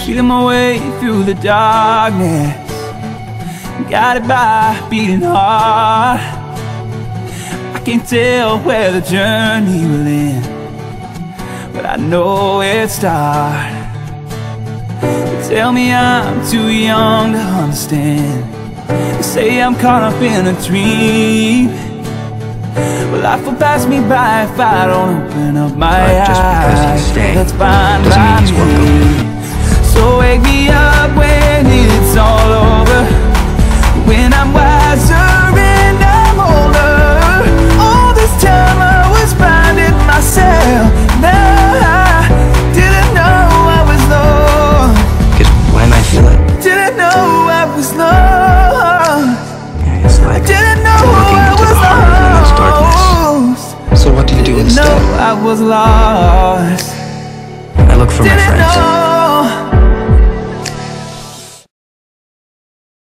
feeling my way through the darkness, guided by a beating heart. I can't tell where the journey will end, but I know it starts. Tell me I'm too young to understand. They say I'm caught up in a dream. Well, life will pass me by if I don't open up my eyes. Just because he's staying That's fine doesn't mean by he's welcome. me. So wake me up when it's all over, when I'm wiser and I'm older. All this time I was finding myself. Now I didn't know I was lost. Because when I feel it, Didn't know I was lost. yeah, it's like Didn't know looking I into was the heart of immense darkness. lost. So what do you do Didn't instead? know I was lost. I look for my Didn't friends. know